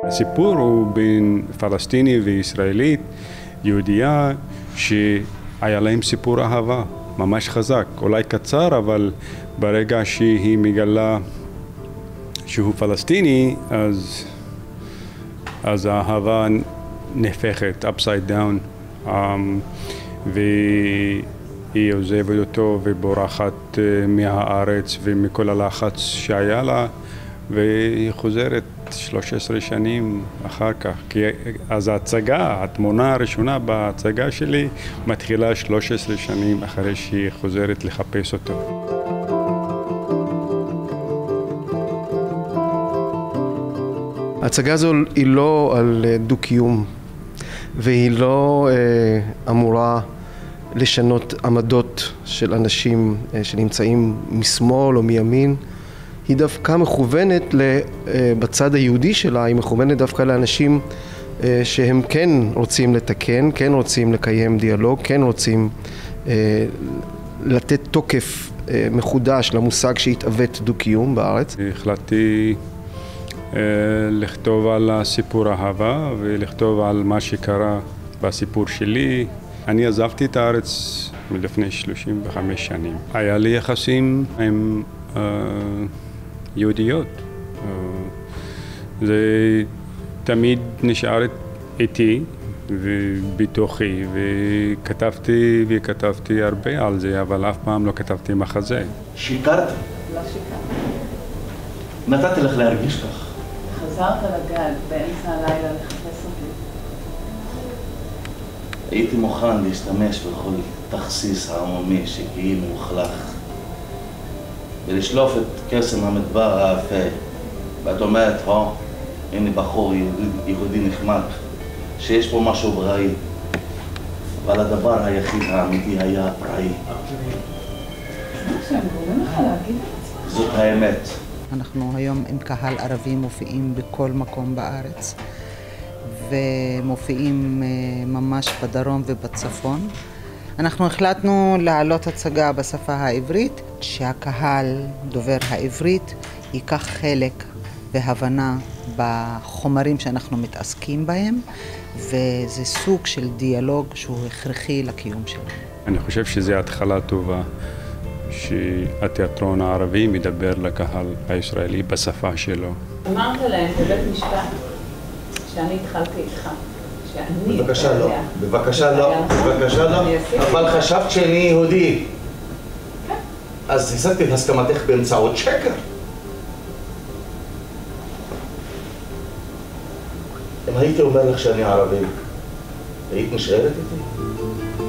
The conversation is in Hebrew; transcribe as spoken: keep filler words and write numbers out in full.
הסיפור הוא בין פלסטיני וישראלית, יהודייה, שהיה להם סיפור אהבה ממש חזק, אולי קצר, אבל ברגע שהיא מגלה שהוא פלסטיני, אז, אז האהבה נהפכת upside down, um, והיא עוזבת אותו ובורחת uh, מהארץ ומכל הלחץ שהיה לה, והיא חוזרת שלוש עשרה שנים אחר כך, כי אז ההצגה, התמונה הראשונה בהצגה שלי מתחילה שלוש עשרה שנים אחרי שהיא חוזרת לחפש אותו. ההצגה הזו היא לא על דו-קיום, והיא לא אה, אמורה לשנות עמדות של אנשים אה, שנמצאים משמאל או מימין. היא דווקא מכוונת בצד היהודי שלה, היא מכוונת דווקא לאנשים שהם כן רוצים לתקן, כן רוצים לקיים דיאלוג, כן רוצים לתת תוקף מחודש למושג שהתעוות דו-קיום בארץ. החלטתי לכתוב על הסיפור אהבה ולכתוב על מה שקרה בסיפור שלי. אני עזבתי את הארץ מלפני שלושים וחמש שנים. היה לי יחסים עם יהודיות. זה תמיד נשאר איתי ובתוכי, וכתבתי וכתבתי הרבה על זה, אבל אף פעם לא כתבתי מחזה. שיקרת? לא שיקרת. נתתי לך להרגיש כך. חזרת לגל באמצע הלילה לחפש אותי. הייתי מוכן להשתמש בכל תכסיס העמומי שכאילו מוחלך, ולשלוף את קסם המדבר האפה, ואת אומרת, הו, הנה בחור יהודי, יהודי נחמד, שיש פה משהו בראי, אבל הדבר היחיד האמיתי היה פראי. זאת האמת. אנחנו היום עם קהל ערבי מופיעים בכל מקום בארץ, ומופיעים ממש בדרום ובצפון. אנחנו החלטנו להעלות הצגה בשפה העברית, שהקהל דובר העברית ייקח חלק והבנה בחומרים שאנחנו מתעסקים בהם, וזה סוג של דיאלוג שהוא הכרחי לקיום שלנו. אני חושב שזו התחלה טובה, שהתיאטרון הערבי מדבר לקהל הישראלי בשפה שלו. אמרת להם בבית משפט שאני התחלתי איתך. בבקשה לא, בבקשה לא, בבקשה לא, אבל חשבת שאני יהודי. אז השגתי את הסכמתך באמצעות שקר. אם הייתי אומר לך שאני ערבי, היית נשארת איתי?